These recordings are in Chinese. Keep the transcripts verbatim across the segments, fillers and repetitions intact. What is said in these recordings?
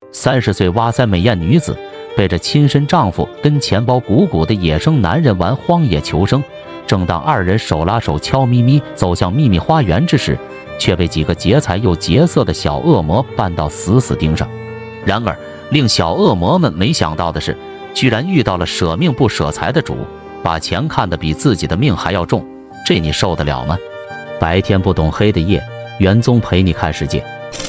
三十岁哇塞美艳女子背着亲生丈夫跟钱包鼓鼓的野生男人玩荒野求生，正当二人手拉手悄咪咪走向秘密花园之时，却被几个劫财又劫色的小恶魔绊到死死盯上。然而令小恶魔们没想到的是，居然遇到了舍命不舍财的主，把钱看得比自己的命还要重，这你受得了吗？白天不懂黑的夜，元宗陪你看世界。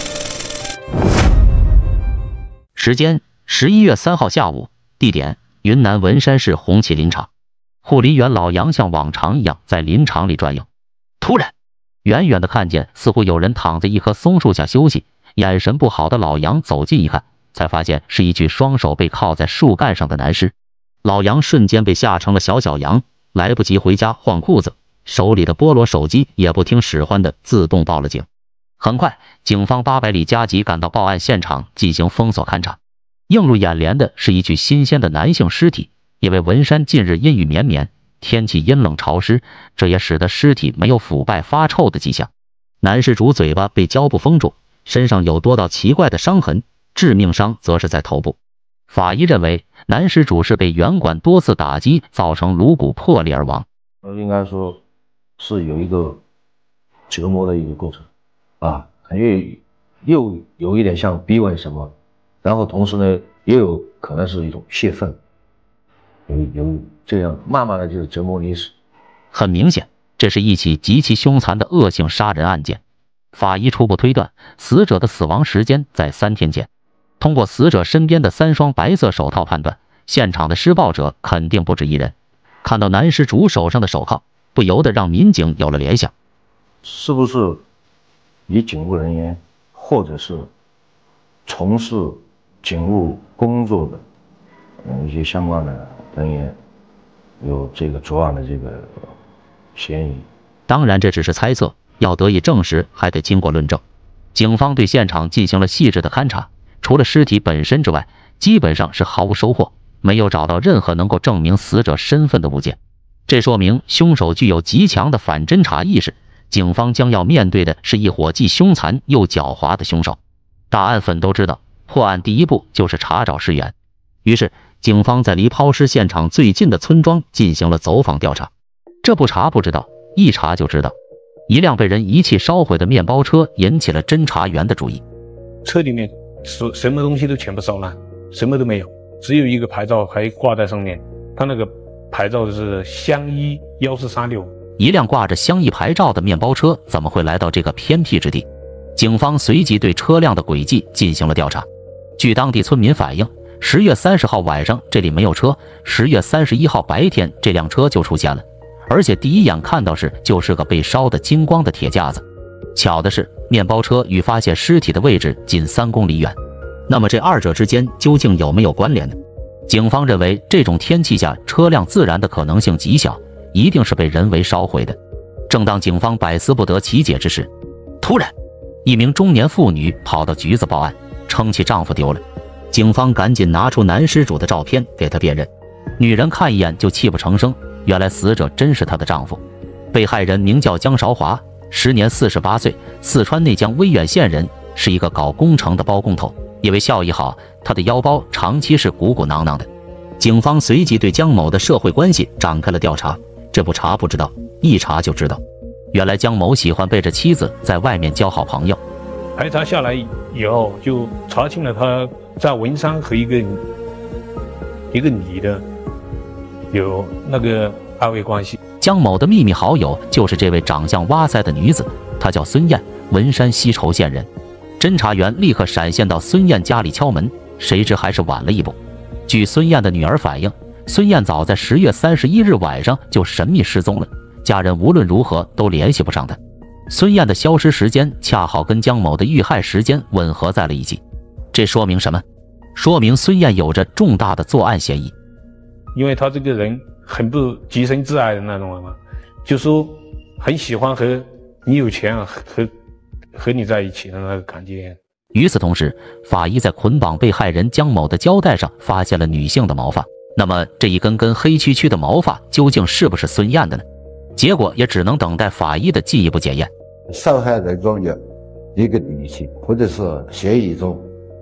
时间十一月三号下午，地点云南文山市红旗林场。护林员老杨像往常一样在林场里转悠，突然远远的看见似乎有人躺在一棵松树下休息，眼神不好的老杨走近一看，才发现是一具双手被铐在树干上的男尸。老杨瞬间被吓成了小小羊，来不及回家换裤子，手里的菠萝手机也不听使唤的自动报了警。很快警方八百里加急赶到报案现场进行封锁勘查。映入眼帘的是一具新鲜的男性尸体，因为文山近日阴雨绵绵，天气阴冷潮湿，这也使得尸体没有腐败发臭的迹象。男事主嘴巴被胶布封住，身上有多道奇怪的伤痕，致命伤则是在头部。法医认为男事主是被圆管多次打击造成颅骨破裂而亡。 应该说是有一个折磨的一个过程啊，感觉又有一点像逼问什么，然后同时呢也有可能是一种泄愤，有有这样慢慢的就是折磨你死。 很明显，这是一起极其凶残的恶性杀人案件。法医初步推断，死者的死亡时间在三天前。通过死者身边的三双白色手套判断，现场的施暴者肯定不止一人。看到男尸主手上的手铐，不由得让民警有了联想， 是不是以警务人员或者是从事警务工作的嗯一些相关的人员有这个作案的这个嫌疑？ 当然这只是猜测，要得以证实还得经过论证。警方对现场进行了细致的勘查，除了尸体本身之外，基本上是毫无收获，没有找到任何能够证明死者身份的物件。这说明凶手具有极强的反侦查意识，警方将要面对的是一伙既凶残又狡猾的凶手。大案粉都知道，破案第一步就是查找尸源。于是警方在离抛尸现场最近的村庄进行了走访调查。这不查不知道，一查就知道，一辆被人遗弃烧毁的面包车引起了侦查员的注意。 车里面什什么东西都全部烧烂，什么都没有，只有一个牌照还挂在上面，他那个牌照是湘一一四三六。 一辆挂着湘一牌照的面包车怎么会来到这个偏僻之地？警方随即对车辆的轨迹进行了调查。据当地村民反映，十月三十号晚上这里没有车，十月三十一号白天这辆车就出现了，而且第一眼看到时就是个被烧得精光的铁架子。巧的是，面包车与发现尸体的位置仅三公里远。那么这二者之间究竟有没有关联呢？警方认为这种天气下车辆自燃的可能性极小，一定是被人为烧毁的。正当警方百思不得其解之时，突然一名中年妇女跑到局子报案，称其丈夫丢了。警方赶紧拿出男失主的照片给她辨认。女人看一眼就泣不成声，原来死者真是她的丈夫。被害人名叫江韶华，时年四十八岁，四川内江威远县人，是一个搞工程的包工头。因为效益好，他的腰包长期是鼓鼓囊囊的。警方随即对江某的社会关系展开了调查。这不查不知道，一查就知道，原来江某喜欢背着妻子在外面交好朋友。 排查下来以后，就查清了他在文山和一个一个女的有那个暧昧关系。 江某的秘密好友就是这位长相哇塞的女子，她叫孙艳，文山西畴县人。侦查员立刻闪现到孙艳家里敲门，谁知还是晚了一步。据孙艳的女儿反映，孙艳早在十月三十一日晚上就神秘失踪了，家人无论如何都联系不上她。孙艳的消失时间恰好跟江某的遇害时间吻合在了一起，这说明什么？说明孙艳有着重大的作案嫌疑。 因为他这个人很不洁身自爱的那种嘛，就说很喜欢和你有钱啊，和和你在一起的那个感觉。 与此同时，法医在捆绑被害人江某的胶带上发现了女性的毛发。那么这一根根黑黢黢的毛发究竟是不是孙艳的呢？结果也只能等待法医的进一步检验。 受害人中有一个女性，或者是嫌疑中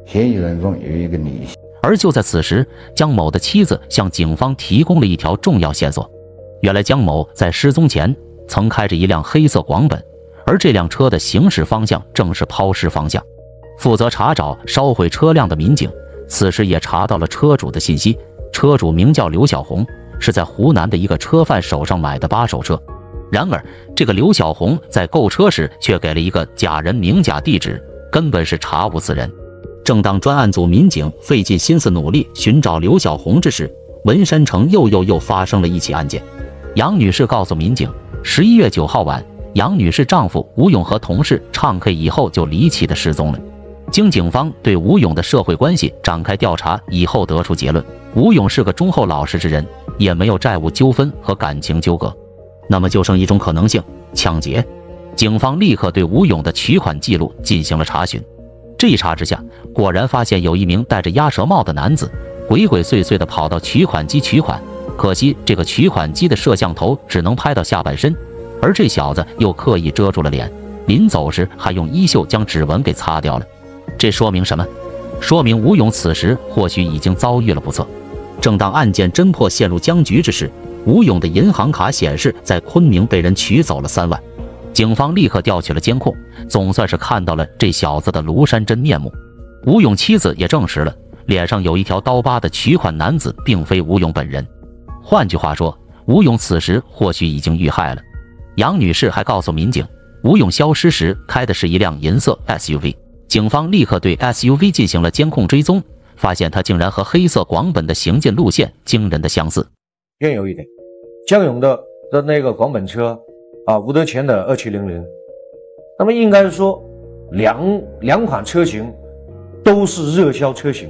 嫌疑人中有一个女性。 而就在此时，江某的妻子向警方提供了一条重要线索。原来江某在失踪前曾开着一辆黑色广本，而这辆车的行驶方向正是抛尸方向。负责查找烧毁车辆的民警此时也查到了车主的信息，车主名叫刘小红，是在湖南的一个车贩手上买的八手车。然而这个刘小红在购车时却给了一个假人名假地址，根本是查无此人。正当专案组民警费尽心思努力寻找刘小红之时，文山城又又又发生了一起案件。杨女士告诉民警，十一月九号晚，杨女士丈夫吴勇和同事唱 K 以后就离奇的失踪了。经警方对吴勇的社会关系展开调查以后，得出结论，吴勇是个忠厚老实之人，也没有债务纠纷和感情纠葛。那么就剩一种可能性，抢劫。警方立刻对吴勇的取款记录进行了查询。这一查之下，果然发现有一名戴着鸭舌帽的男子鬼鬼祟祟地跑到取款机取款，可惜这个取款机的摄像头只能拍到下半身，而这小子又刻意遮住了脸，临走时还用衣袖将指纹给擦掉了。这说明什么？说明吴勇此时或许已经遭遇了不测。正当案件侦破陷入僵局之时，吴勇的银行卡显示在昆明被人取走了三万。警方立刻调取了监控，总算是看到了这小子的庐山真面目。吴勇妻子也证实了，脸上有一条刀疤的取款男子并非吴勇本人。换句话说，吴勇此时或许已经遇害了。杨女士还告诉民警，吴勇消失时开的是一辆银色 S U V。警方立刻对 S U V 进行了监控追踪，发现他竟然和黑色广本的行进路线惊人的相似。 更有一点，江勇的的那个广本车啊，吴德全的二七零零，那么应该说两两款车型都是热销车型。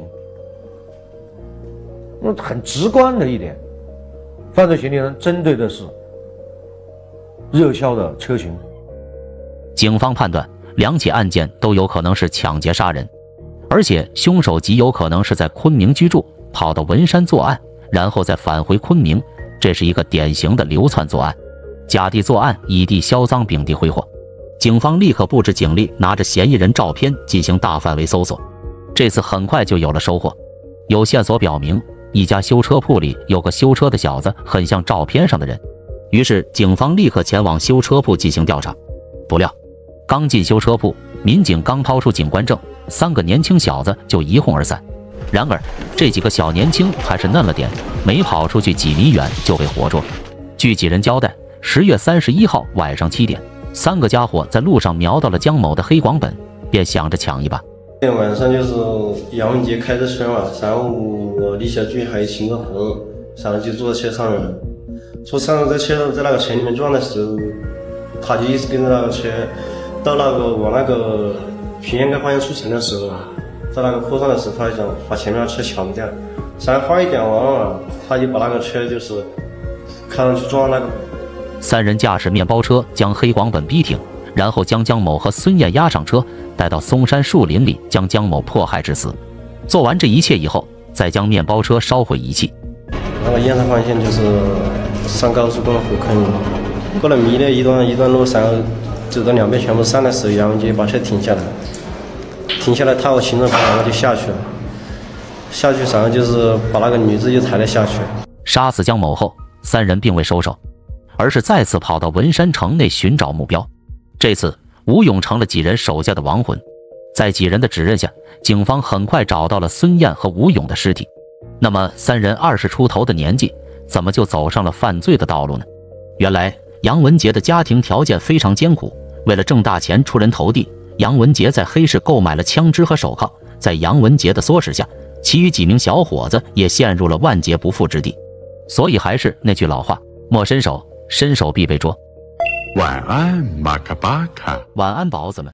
那很直观的一点，犯罪嫌疑人针对的是热销的车型。 警方判断两起案件都有可能是抢劫杀人，而且凶手极有可能是在昆明居住，跑到文山作案，然后再返回昆明，这是一个典型的流窜作案。甲地作案，乙地销赃，丙地挥霍。警方立刻布置警力，拿着嫌疑人照片进行大范围搜索。这次很快就有了收获，有线索表明一家修车铺里有个修车的小子很像照片上的人，于是警方立刻前往修车铺进行调查。不料刚进修车铺，民警刚掏出警官证，三个年轻小子就一哄而散。然而这几个小年轻还是嫩了点，没跑出去几米远就被活捉。据几人交代，十月三十一号晚上七点，三个家伙在路上瞄到了江某的黑广本，便想着抢一把。 那天晚上就是杨文杰开着车嘛，然后我李小军还有秦德红，然后就坐在车上面，坐上了在车在那个城里面转的时候，他就一直跟着那个车，到那个往那个平安街方向出城的时候，在那个坡上的时候，他就想把前面的车抢掉，然后花一点完了，他就把那个车就是开上去撞那个。 三人驾驶面包车将黑广本逼停，然后将江某和孙艳押上车，带到松山树林里将江某迫害致死。做完这一切以后，再将面包车烧毁遗弃。 那个验车方向就是上高速公路回昆明，过了迷的一段一段路，然后走到两边全部散的时候，杨文杰把车停下来，停下来他和秦德红两个就下去了，下去然后就是把那个女子又抬了下去。 杀死江某后，三人并未收手，而是再次跑到文山城内寻找目标。这次吴勇成了几人手下的亡魂。在几人的指认下，警方很快找到了孙艳和吴勇的尸体。那么三人二十出头的年纪，怎么就走上了犯罪的道路呢？原来杨文杰的家庭条件非常艰苦，为了挣大钱出人头地，杨文杰在黑市购买了枪支和手铐。在杨文杰的唆使下，其余几名小伙子也陷入了万劫不复之地。所以还是那句老话，莫伸手，伸手必被捉。 晚安，马卡巴卡。 晚安，宝子们。